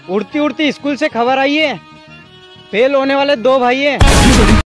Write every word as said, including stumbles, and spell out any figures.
उड़ती उड़ती स्कूल से खबर आई है, फेल होने वाले दो भाई हैं।